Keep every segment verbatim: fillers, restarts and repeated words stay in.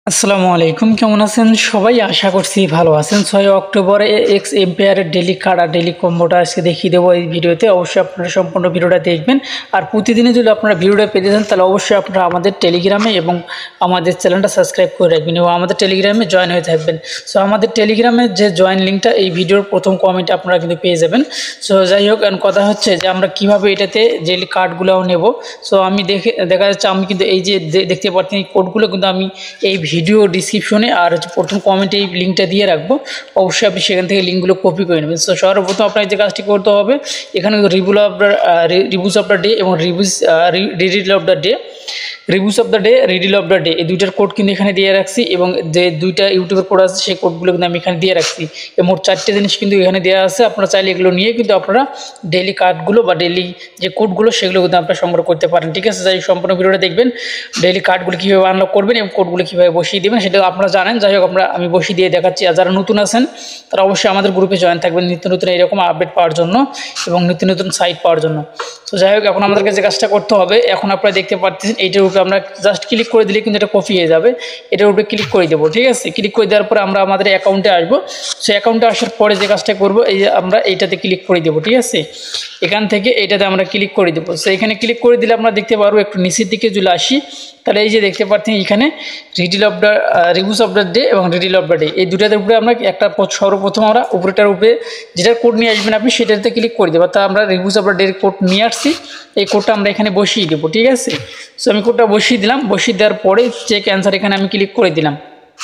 আসসালামু আলাইকুম, কেমন আছেন সবাই? আশা করছি ভালো আছেন। ছয় অক্টোবরে এক্স এম্পায়ারের ডেলি কার্ড আর ডেলি কম্বোটা আজকে দেখিয়ে দেবো এই ভিডিওতে। অবশ্যই আপনারা সম্পূর্ণ ভিডিওটা দেখবেন। আর প্রতিদিনে যদি আপনারা ভিডিওটা পেতে চান তাহলে অবশ্যই আপনারা আমাদের টেলিগ্রামে এবং আমাদের চ্যানেলটা সাবস্ক্রাইব করে রাখবেন এবং আমাদের টেলিগ্রামে জয়েন হয়ে থাকবেন। সো আমাদের টেলিগ্রামের যে জয়েন লিঙ্কটা এই ভিডিওর প্রথম কমেন্টে আপনারা কিন্তু পেয়ে যাবেন। সো যাই হোক, কথা হচ্ছে যে আমরা কীভাবে এটাতে ডেলি কার্ডগুলোও নেব। সো আমি দেখে দেখা যাচ্ছে আমি কিন্তু এই যে দেখতে পাচ্ছেন এই কোডগুলো কিন্তু আমি এই ভিডিও ডিসক্রিপশনে আর প্রথম কমেন্টে এই লিঙ্কটা দিয়ে রাখবো। অবশ্যই আপনি সেখান থেকে লিঙ্কগুলো কপি করে নেবেন। সো সর্বপ্রথম আপনার যে কাজটি করতে হবে, এখানে review of the reviews of the day এবং reviews riddle of the day reviews of the day riddle of the day এই দুইটার কোড কিন্তু এখানে দিয়ে রাখছি এবং যে দুইটা ইউটিউবের কোড আছে সেই কোডগুলো কিন্তু আমি এখানে দিয়ে রাখছি। এই মোট চারটে জিনিস কিন্তু এখানে দেওয়া আছে। আপনারা চাইলে এগুলো নিয়ে কিন্তু আপনারা ডেইলি কার্ডগুলো বা ডেইলি যে কোডগুলো সেগুলো কিন্তু আপনারা সংগ্রহ করতে পারেন। ঠিক আছে, যাই সম্পূর্ণ ভিডিওটা দেখবেন। ডেইলি কার্ডগুলো কীভাবে আনলক করবেন এবং কোডগুলো কীভাবে বসিয়ে দেবেন সেটা আপনারা জানেন। যাই হোক, আমরা আমি বসিয়ে দিয়ে দেখাচ্ছি। আর যারা নতুন আছেন তারা অবশ্যই আমাদের গ্রুপে জয়েন থাকবেন নিত্য নতুন এরকম আপডেট পাওয়ার জন্য এবং নিত্য নতুন সাইট পাওয়ার জন্য। তো যাই হোক, এখন আমাদেরকে যে কাজটা করতে হবে, এখন আপনারা দেখতে পাচ্ছেন এইটার উপরে আমরা জাস্ট ক্লিক করে দিলে কিন্তু এটা কপি হয়ে যাবে। এটার উপরে ক্লিক করে দেবো। ঠিক আছে, ক্লিক করে দেওয়ার পরে আমরা আমাদের অ্যাকাউন্টে আসবো। সেই অ্যাকাউন্টে আসার পরে যে কাজটা করবো, এই যে আমরা এইটাতে ক্লিক করে দেবো। ঠিক আছে, এখান থেকে এইটাতে আমরা ক্লিক করে দেবো। সো এখানে ক্লিক করে দিলে আমরা দেখতে পারবো, একটু নিচের দিকে চলে আসি তাহলে এই যে দেখতে পাচ্ছেন এখানে riddle of the reviews of the day এবং রিডিল অফ দ্য ডে এই দুটার উপরে আমরা একটা সর্বপ্রথম আমরা উপরেটার উপরে যেটার কোড নিয়ে আসবেন আপনি সেটাতে ক্লিক করে দেবো। তা আমরা রিভিউস অফ দ্য ডের কোড নিয়ে আসছি, এই কোডটা আমরা এখানে বসিয়ে দেবো। ঠিক আছে, সো আমি কোডটা বসিয়ে দিলাম। বসিয়ে দেওয়ার পরে চেক অ্যান্সার এখানে আমি ক্লিক করে দিলাম।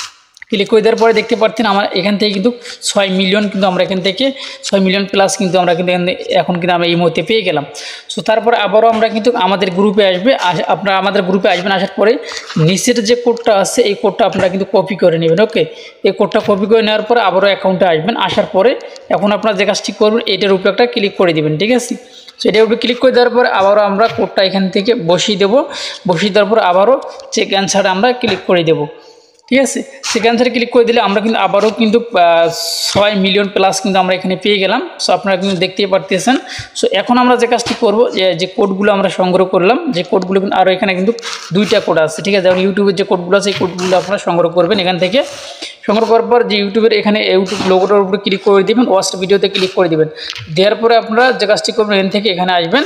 ক্লিক করে দেওয়ার পরে দেখতে পাচ্ছেন আমার এখান থেকে কিন্তু ছয় মিলিয়ন কিন্তু আমরা এখান থেকে ছয় মিলিয়ন প্লাস কিন্তু আমরা কিন্তু এখন কিন্তু আমরা এই মুহূর্তে পেয়ে গেলাম। সো তারপরে আবারও আমরা কিন্তু আমাদের গ্রুপে আসবে আপনারা আমাদের গ্রুপে আসবেন। আসার পরে নিচের যে কোডটা আছে এই কোডটা আপনারা কিন্তু কপি করে নেবেন। ওকে, এই কোডটা কপি করে নেওয়ার পরে আবারও অ্যাকাউন্টে আসবেন। আসার পরে এখন আপনারা যে কাজটি করবেন এটার উপরে একটা ক্লিক করে দেবেন। ঠিক আছে, সো এটার উপরে ক্লিক করে দেওয়ার পরে আবারও আমরা কোডটা এখান থেকে বসিয়ে দেবো। বসিয়ে দেওয়ার পর আবারও চেক অ্যান্সার আমরা ক্লিক করে দেবো। ঠিক আছে, সেকেন্ড সাইডে ক্লিক করে দিলে আমরা কিন্তু আবারও কিন্তু ছয় মিলিয়ন প্লাস কিন্তু আমরা এখানে পেয়ে গেলাম। সো আপনারা কিন্তু দেখতেই পারতেছেন। সো এখন আমরা যে কাজটি করবো, যে কোডগুলো আমরা সংগ্রহ করলাম, যে কোডগুলো কিন্তু আরও এখানে কিন্তু দুইটা কোড আছে। ঠিক আছে, যেমন ইউটিউবের যে কোডগুলো আছে এই কোডগুলো আপনারা সংগ্রহ করবেন। এখান থেকে সংগ্রহ করার পর যে ইউটিউবের এখানে ইউটিউব লোগোটার উপরে ক্লিক করে দেবেন, ওয়াচ ভিডিওতে ক্লিক করে দেবেন। দেওয়ার পরে আপনারা যে কাজটি করবেন এখান থেকে এখানে আসবেন,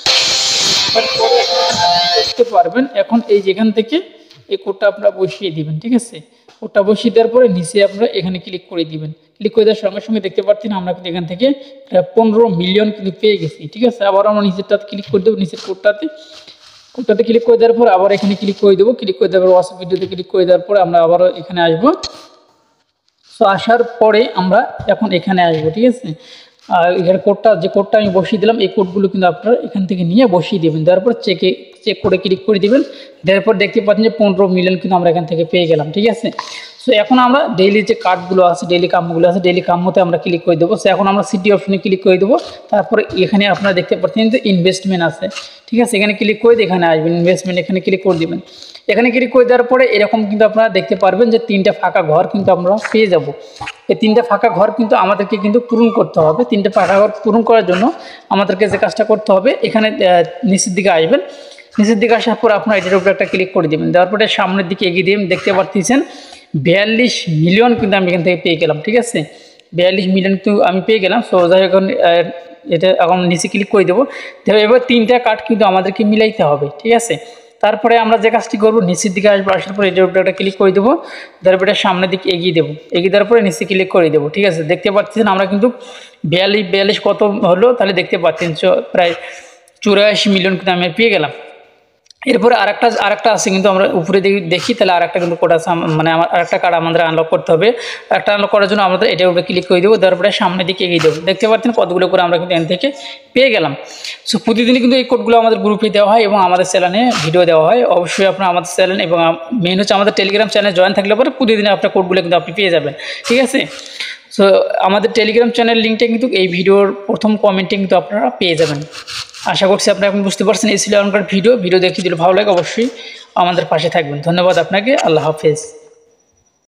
দেখতে পারবেন এখন এই যেখান থেকে এই কোডটা আপনারা বসিয়ে দিবেন। ঠিক আছে, কোডটা বসিয়ে দেওয়ার পরে নিচে আপনারা এখানে ক্লিক করে দিবেন। ক্লিক করে দেওয়ার সঙ্গে সঙ্গে দেখতে পাচ্ছেন আমরা কিন্তু এখান থেকে পনেরো মিলিয়ন কিন্তু পেয়ে গেছি। ঠিক আছে, আবার আমরা নিচেরটাতে ক্লিক করে দেবো। নিচের কোডটাতে কোডটাতে ক্লিক করে দেওয়ার পর আবার এখানে ক্লিক করে দেবো। ক্লিক করে দেওয়ার ওয়াটসঅ্যাপ ভিডিওতে ক্লিক করে দেওয়ার পরে আমরা আবারও এখানে আসবো। সো আসার পরে আমরা এখন এখানে আসবো। ঠিক আছে, আর এখানে কোডটা যে কোডটা আমি বসিয়ে দিলাম এই কোডগুলো কিন্তু আপনারা এখান থেকে নিয়ে বসিয়ে দেবেন। দেওয়ার পর চেকে চেক করে ক্লিক করে দেবেন। দেওয়ার পর দেখতে পাচ্ছেন যে পনেরো মিলিয়ন কিন্তু আমরা এখান থেকে পেয়ে গেলাম। ঠিক আছে, সো এখন আমরা ডেইলি যে কার্ডগুলো আছে, ডেইলি কামগুলো আছে, ডেইলি কামতে আমরা ক্লিক করে দেবো। সো এখন আমরা সিটি অপশনে ক্লিক করে দেবো। তারপরে এখানে আপনারা দেখতে পাচ্ছেন যে ইনভেস্টমেন্ট আছে। ঠিক আছে, এখানে ক্লিক করে এখানে আসবেন, ইনভেস্টমেন্ট এখানে ক্লিক করে দেবেন। এখানে ক্লিক করে দেওয়ার পরে এরকম কিন্তু আপনারা দেখতে পারবেন যে তিনটা ফাঁকা ঘর কিন্তু আমরা পেয়ে যাব। এই তিনটা ফাঁকা ঘর কিন্তু আমাদেরকে কিন্তু পূরণ করতে হবে। তিনটা ফাঁকা ঘর পূরণ করার জন্য আমাদেরকে যে কাজটা করতে হবে, এখানে নিচের দিকে আসবেন। নিচের দিকে আসার পর আপনারা এটার উপরে একটা ক্লিক করে দেবেন। দেওয়ার পরে সামনের দিকে এগিয়ে দিয়ে দেখতে পাচ্ছেন বিয়াল্লিশ মিলিয়ন কিন্তু আমি এখান থেকে পেয়ে গেলাম। ঠিক আছে, বিয়াল্লিশ মিলিয়ন কিন্তু আমি পেয়ে গেলাম। সো যাই এখন এটা এখন নিচে ক্লিক করে দেবো। এবার তিনটা কার্ড কিন্তু আমাদেরকে মিলাইতে হবে। ঠিক আছে, তারপরে আমরা যে কাজটি করবো নিচের দিকে আসবো। আসার পরে এটার উপরে একটা ক্লিক করে দেবো। তারপরে সামনের দিকে এগিয়ে দেবো। এগিয়ে দেওয়ার পরে নিচে ক্লিক করে দেবো। ঠিক আছে, দেখতে পাচ্ছেন আমরা কিন্তু বিয়াল্লিশ বিয়াল্লিশ কত হলো তাহলে দেখতে পাচ্ছেন প্রায় চুরাশি মিলিয়ন কিন্তু আমি পেয়ে গেলাম। এরপরে আরেকটা আরেকটা আছে কিন্তু আমরা উপরে দেখি তাহলে আরেকটা কিন্তু কোড আছে, মানে আমার আরেকটা কার্ড আমাদের আনলক করতে হবে। একটা আনলক করার জন্য আমাদের এটার উপরে ক্লিক করে দেবো। তারপরে সামনের দিকে এগিয়ে দেবো। দেখতে পাচ্ছেন কতগুলো করে আমরা কিন্তু এখান থেকে পেয়ে গেলাম। সো প্রতিদিনই কিন্তু এই কোডগুলো আমাদের গ্রুপে দেওয়া হয় এবং আমাদের চ্যানেলে ভিডিও দেওয়া হয়। অবশ্যই আপনার আমাদের চ্যানেল এবং মেন হচ্ছে আমাদের টেলিগ্রাম চ্যানেলে জয়েন থাকলে পরে প্রতিদিন আপনার কোডগুলো কিন্তু আপনি পেয়ে যাবেন। ঠিক আছে, সো আমাদের টেলিগ্রাম চ্যানেল লিঙ্কটা কিন্তু এই ভিডিওর প্রথম কমেন্টে কিন্তু আপনারা পেয়ে যাবেন। আশা করছি আপনারা এখন বুঝতে পারছেন এই ছিল এখনকার ভিডিও। ভিডিও দেখে দিলে ভালো লাগে, অবশ্যই আমাদের পাশে থাকবেন। ধন্যবাদ আপনাকে। আল্লাহ হাফেজ।